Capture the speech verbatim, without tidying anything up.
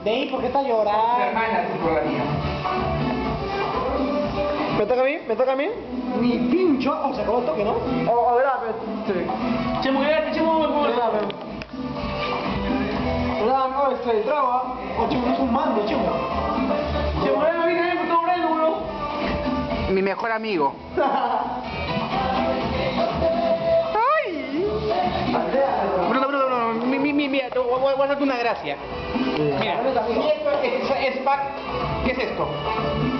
De ahí, ¿por qué está Mi llorando? hermana, sí, por la mía. ¿Me toca a mí? ¿Me toca a mí? Ni pincho. Oh, se acabó el toque, ¿no? O, o grave, sí. Chemo, quédate, chemo, por Grave. Hola, no, este, traba. Oh, chimo, no es un mando, chimo. Chemo, ven, ven, ven, está moreno, weón. Mi mejor amigo. ¡Ay! Bruno, Bruno, Bruno, mi, mi, mi, mira, te voy, voy a hacerte una gracia. Mira, y esto es, es, pa- ¿qué es esto?